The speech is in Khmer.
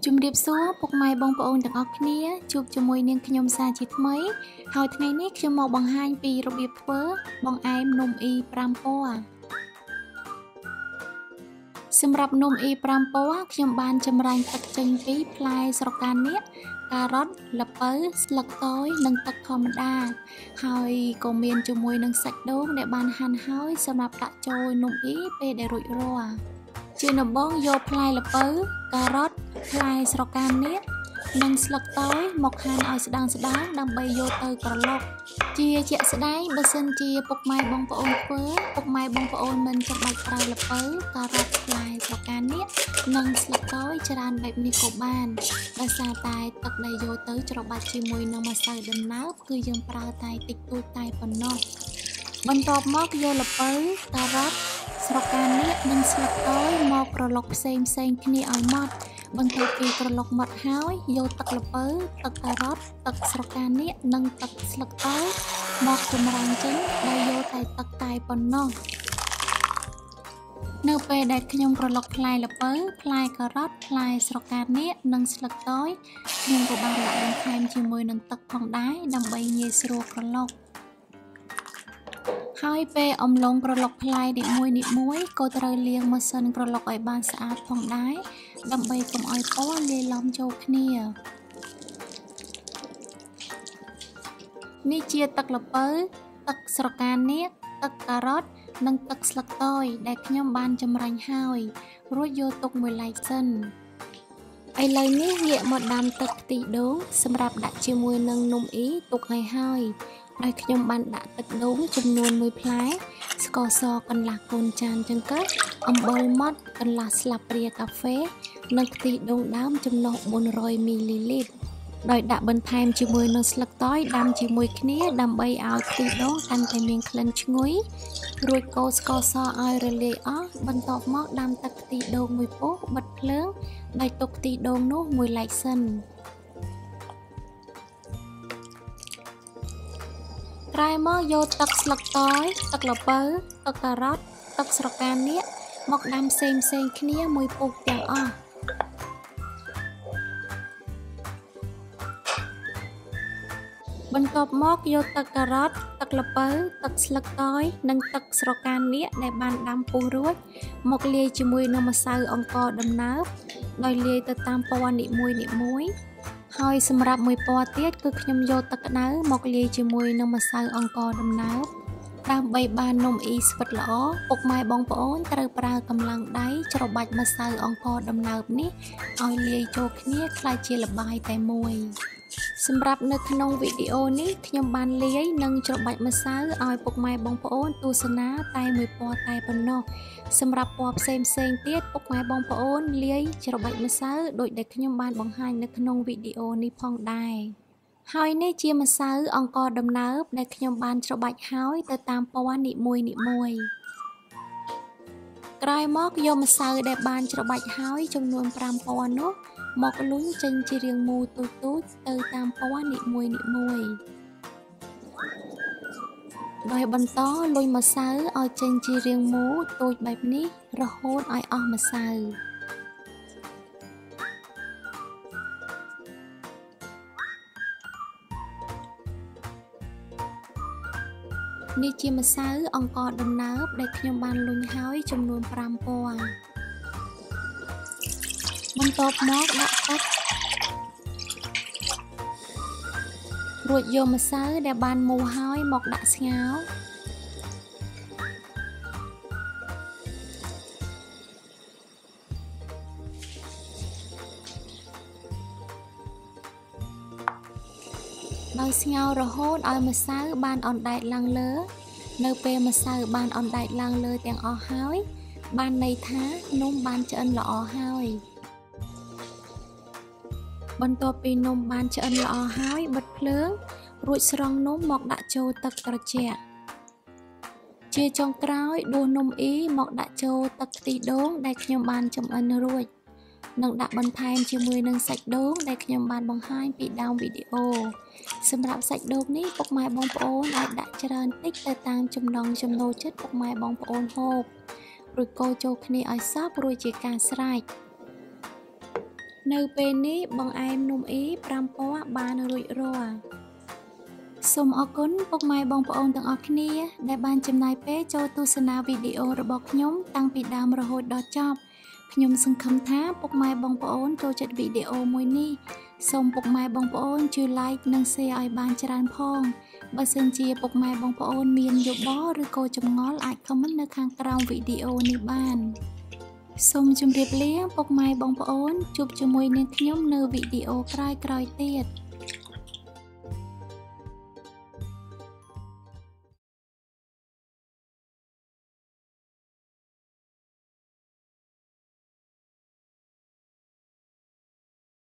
ជំរាបសួរពុកម៉ែបងប្អូនទាំងអស់គ្នាជួបជាមួយនាងខ្ញុំសាជាថ្មីហើយថ្ងៃនេះខ្ញុំមកបង្ហាញពីរបៀបធ្វើបង្អែមនំអ៊ី5ពណ៌សម្រាប់នំអ៊ី5ពណ៌ខ្ញុំបានចម្រាញ់ទឹកចេញពីផ្លែស្រកានាគការ៉ុតល្ពៅស្លឹកតើយនិងទឹកធម្មតាហើយក៏មានជាមួយនឹងសាច់ដូងដែលបានហាន់ហើយសម្រាប់ដាក់ចូលនំអ៊ីពេលដែលរួចរាល់ជាដំបូងយកផ្លែល្ពៅការ៉ុតផ្លែស្រកានាគនិងស្លឹកតើយមកហាន់ឲ្យស្ដើងដើម្បីយកទៅក្រឡុកជាជាក់ស្ដែងបើសិនជាពុកម៉ែបងប្អូនធ្វើពុកម៉ែបងប្អូនមិនចាំបាច់ប្រើល្ពៅការ៉ុតផ្លែស្រកានាគនិងស្លឹកតើយច្រើនបែបនេះក៏បានដោយសារតែទឹកដែលយកទៅច្របាច់ជាមួយនឹងម្សៅដំណើបគឺយើងប្រើតែតិចតួចតែប៉ុណ្ណោះបន្ទាប់មកយកល្ពៅការ៉ុតស្រកានាគនិងស្លឹកតើយមកក្រឡុកផ្សេងគ្នាឲ្យម៉ត់បន្ទាប់ពីក្រឡុកម៉ត់ហើយយកទឹកល្ពៅទឹកការ៉ុតទឹកស្រកានាគនិងទឹកស្លឹកតើយមកចម្រាញ់ចេញដោយយកតែទឹកតែប៉ុណ្ណោះនៅពេលដែលខ្ញុំក្រឡុកផ្លែល្ពៅផ្លែការ៉ុតផ្លែស្រកានាគនិងស្លឹកតើយខ្ញុំក៏បានដាក់បន្ថែមជាមួយនឹងទឹកផងដែរដើម្បីងាយស្រួលក្រឡុកហើយពេលអំឡុងក្រឡុកផ្លែនីមួយក៏ត្រូវលាងម៉ាស៊ីនក្រឡុកឲ្យបានស្អាតផងដែរដើម្បីកុំឲ្យពណ៌លាយឡំចូលគ្នានេះជាទឹកល្ពៅទឹកស្រកានាគទឹកការ៉ុតនិងទឹកស្លឹកតើយដែលខ្ញុំបានចម្រាញ់ហើយរួចយកទុកមួយឡែកសិនឥឡូវនេះងាកមកដាំទឹកខ្ទិះដូងសម្រាប់ដាក់ជាមួយនឹងនំអ៊ីទុកឲ្យហើយដោយខ្ញុំបានដាក់ទឹកដូងចំនួន1ផ្លែស្ករសកន្លះកូនចានចង្កឹះអំបិលម៉ត់កន្លះស្លាបព្រាកាហ្វេនិងខ្ទិះដូងដើមចំណុះ400មីលីលីត្រដោយដាក់បន្ថែមជាមួយនឹងស្លឹកតើយដាំជាមួយគ្នាដើម្បីឲ្យខ្ទិះដូងកាន់តែមានក្លិនឈ្ងុយរួចកូរស្ករសឲ្យរលាយអស់បន្ទាប់មកដាំទឹកខ្ទិះដូងមួយពោះបិទភ្លើងដោយទុកខ្ទិះដូងនោះមួយឡែកសិនក្រោយមកយកទឹកស្លឹកតើយទឹកល្ពៅទឹកការ៉ុតទឹកស្រកានាគមកដាំផ្សេងគ្នាមួយពុះទាំងអស់បន្ទាប់មកយកទឹកការ៉ុតទឹកល្ពៅទឹកស្លឹកតើយនិងទឹកស្រកានាគដែលបានដាំពុះរួចមកលាយជាមួយនឹងម្សៅអង្ករដំណើបដោយលាយទៅតាមពណ៌នីមួយហើយសម្រាប់មួយពណ៌ទៀតគឺខ្ញុំយកទឹកក្តៅមកលាយជាមួយនឹងម្សៅអង្ករដំណើបដើម្បីបាននំអ៊ីស្វិតល្អពុកម៉ែបងប្អូនត្រូវប្រើកម្លាំងដៃច្របាច់ម្សៅអង្ករដំណើបនេះឲ្យលាយចូលគ្នាក្លាយជាល្បាយតែមួយសម្រាប់នៅក្នុងវីដេអូនេះខ្ញុំបានលាយនិងច្របាច់ម្សៅឲ្យពុកម៉ែបងប្អូនទស្សនាតែមួយពណ៌តែប៉ុណ្ណោះសម្រាប់ពណ៌ផ្សេងទៀតពុកម៉ែបងប្អូនលាយច្របាច់ម្សៅដូចដែលខ្ញុំបានបង្ហាញនៅក្នុងវីដេអូនេះផងដែរហើយនេះជាម្សៅអង្ករដំណើបដែលខ្ញុំបានច្របាច់ហើយទៅតាមពណ៌នីមួយក្រោយមកយកម្សៅដែលបានច្របាច់ហើយចំនួន5ពណ៌នោះមកលុញចេញជារាងមូលទូចទៅតាមពណ៌នីមួយដោយបន្តលុញម្សៅឲ្យចេញជារាងមូលទូចបែបនេះរហូតឲ្យអស់ម្សៅនេះជាម្សៅអង្ករដំណើបដែលខ្ញុំបានលុញហើយចំនួន5ពណ៌បន្ទាប់មកដាក់ទឹករួចយកម្សៅដែលបានមូលហើយមកដាក់ស្ងោរដោយស្ងោររហូតឲ្យម្សៅបានអណ្ដែតឡើងលើនៅពេលម្សៅបានអណ្ដែតឡើងលើទាំងអស់ហើយបានន័យថានំបានឆ្អិនល្អហើយបន្ទាប់ពីនំបានឆ្អិនល្អហើយបិទភ្លើងរួចស្រង់នំមកដាក់ចូលទឹកត្រជាក់ជាចុងក្រោយដួសនំអ៊ីមកដាក់ចូលទឹកខ្ទិះដូងដែលខ្ញុំបានចម្អិនរួចនិងដាក់បន្ថែមជាមួយនឹងសាច់ដូងដែលខ្ញុំបានបង្ហាញពីដើមវីដេអូសម្រាប់សាច់ដូងនេះពុកម៉ែបងប្អូនអាចដាក់ច្រើនតិចទៅតាមចំណង់ចំណូលចិត្តពុកម៉ែបងប្អូនហូបរួចកូរចូលគ្នាឲ្យសព្វរួចជាការស្រេច បនៅពេលនេះបងឯមនំអ៊ី5ពណ៌បានរួចរាល់សូមអរគុណពុកម៉ែបងប្អូនទាំងអស់គ្នាដែលបានចំណាយពេលចូលទស្សនាវីដេអូរបស់ខ្ញុំតាំងពីដើមរហូតដល់ចប់ខ្ញុំសង្ឃឹមថាពុកម៉ែបងប្អូនចូលចិត្តវីដេអូមួយនេះសូមពុកម៉ែបងប្អូនជួយ like និង share ឲ្យបានច្រើនផងបើសិនជាពុកម៉ែបងប្អូនមានយោបល់ឬក៏ចម្ងល់អាច comment នៅខាងក្រោមវីដេអូនេះបានសូមជម្រាបលាពុកម៉ែបងប្អូនជួបជាមួយនឹងខ្ញុំនៅវីដេអូក្រោយៗទៀត